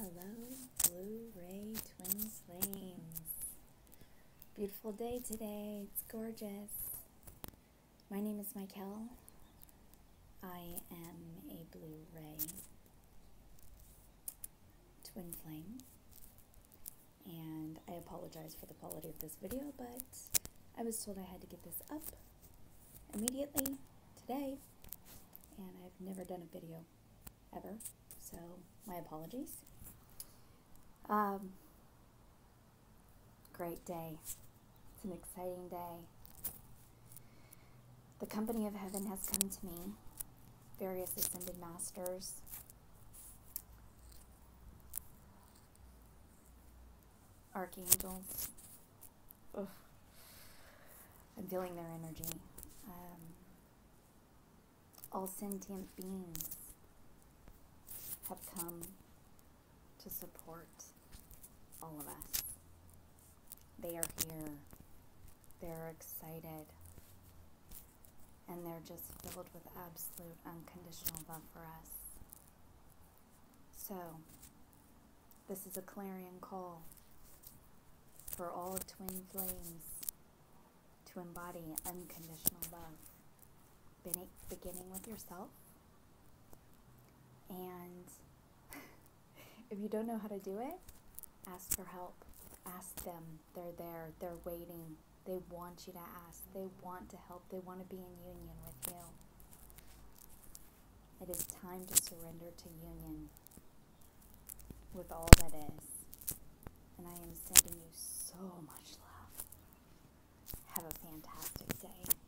Hello, Blue Ray Twin Flames. Beautiful day today. It's gorgeous. My name is Michael. I am a Blue Ray Twin Flame. And I apologize for the quality of this video, but I was told I had to get this up immediately today. And I've never done a video ever, so my apologies. Great day. It's an exciting day. The company of heaven has come to me, various ascended masters, archangels. Ugh. I'm feeling their energy. All sentient beings have come to support all of us. They are here. They're excited. And they're just filled with absolute unconditional love for us. So, this is a clarion call for all twin flames to embody unconditional love, beginning with yourself. And if you don't know how to do it, ask for help. Ask them. They're there. They're waiting. They want you to ask. They want to help. They want to be in union with you. It is time to surrender to union with all that is. And I am sending you so much love. Have a fantastic day.